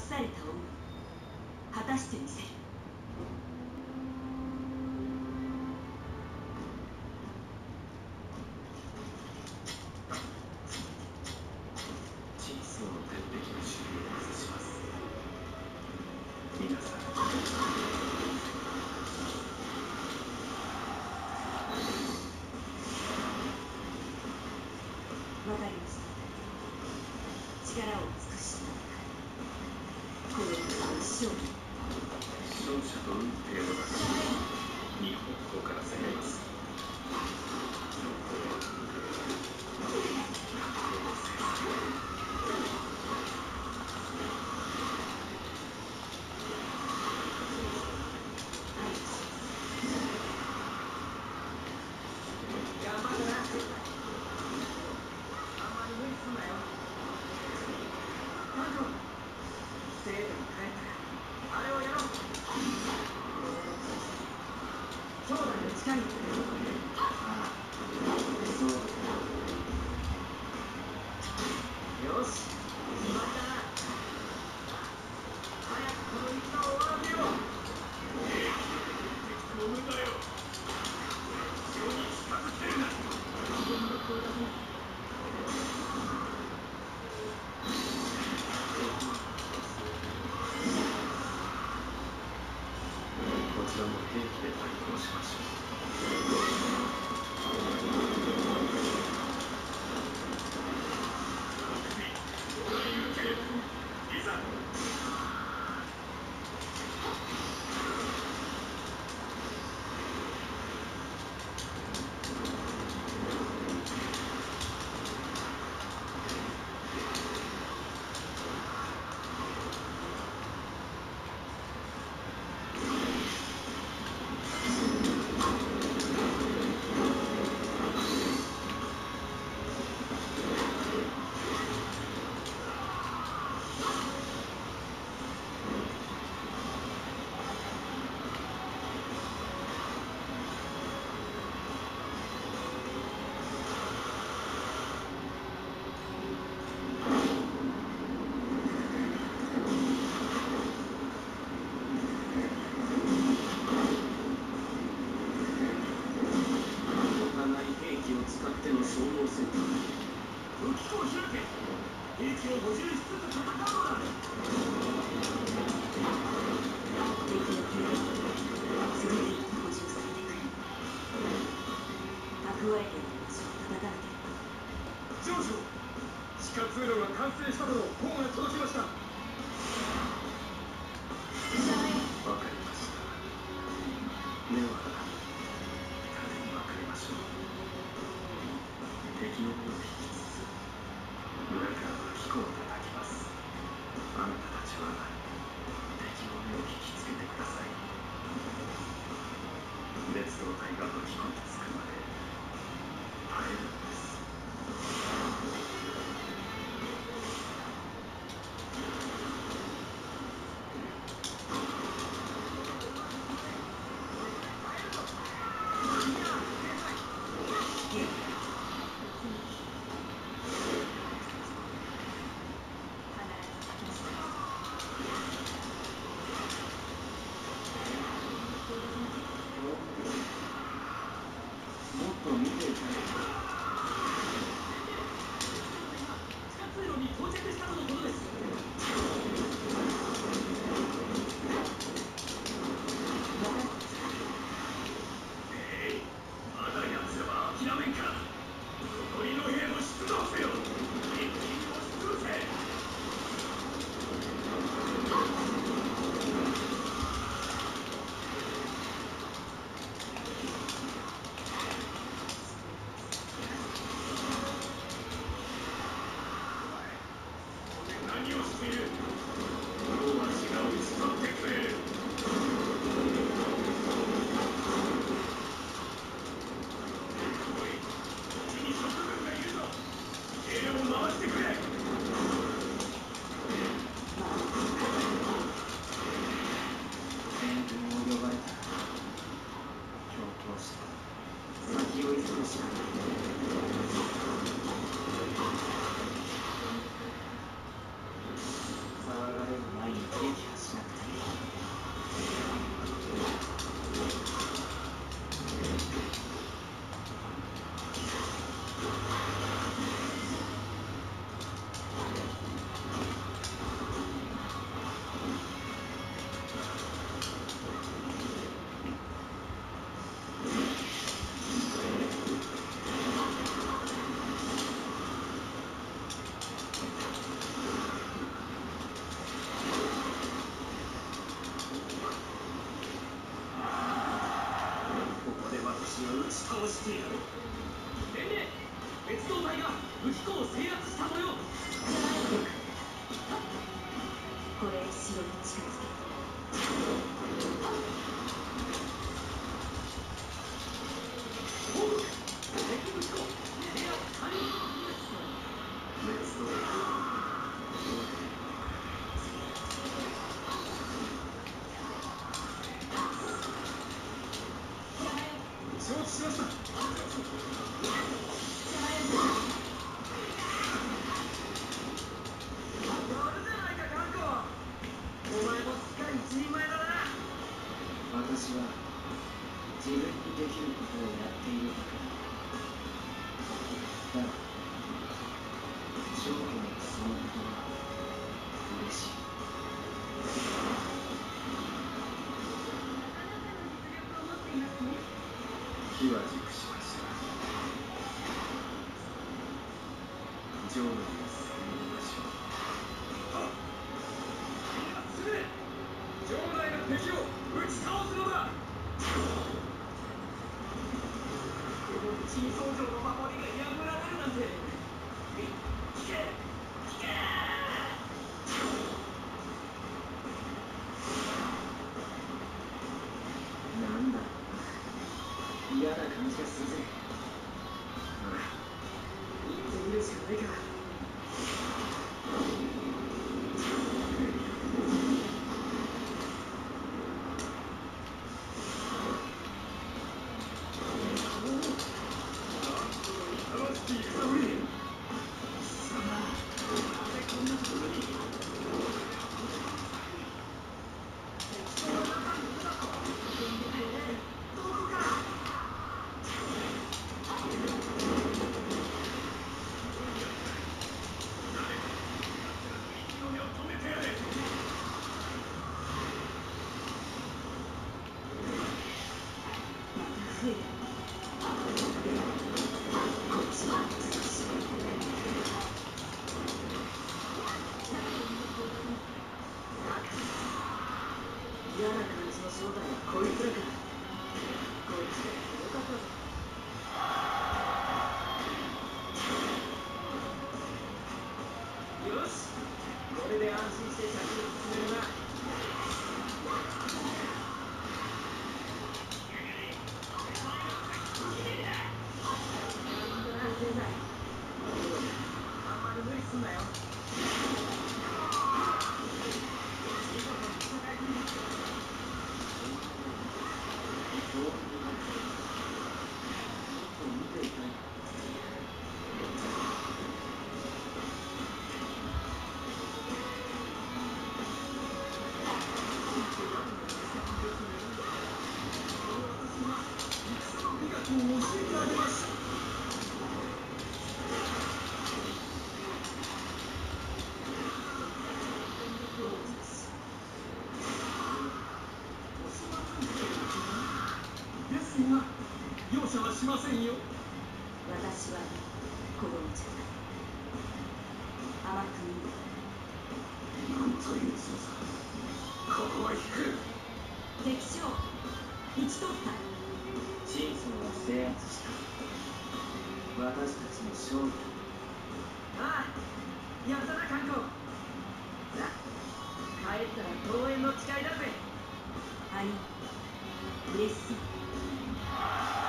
された恩を果たしてみせる。 真相の鉄壁の守備を崩します。皆さん、 わかりました。力を尽くしこの戦い勝利。 勝者と運命を出し、2方向から攻めます。 頑張ってな。あんまり無理すんなよ。生徒に帰ったらあれをやろう。兄弟の近いよ。そうよし、決まりだな。早くこの戦を終わらせよう。適当無だよ。後ろに近づけるな。自分の声だけ。 こちらも兵器で対抗しましょう。 せいだろう。伝令、別動隊が武器庫を制圧した模様。 これで城に近づけ。 おう、敵武器庫エリアを管理。 別動隊承知しました。私は自分にできることをやっているだけだ。だが将軍のそのことは嬉しい。機は熟しました。上部に進みましょう。すぐ城内の敵を打ち倒すのだ。新総城の守りが破られるなんて。聞け聞け。なんだ嫌な感じがするぜ。行ってみるしかないか。嫌な感じの正体はこいつらか。こいつらよかったぞ。よし、これで安心して先を進めるな。あんまり無理すんなよ。容赦はしませんよ。 私は子供じゃない。甘く見る。 なんという強さ。ここは引く。 敵将討ち取った。 陳村を制圧した。私たちの勝利だ。ああ、やったな観光。さあ帰ったら桃園の誓いだぜ。 兄嬉しい。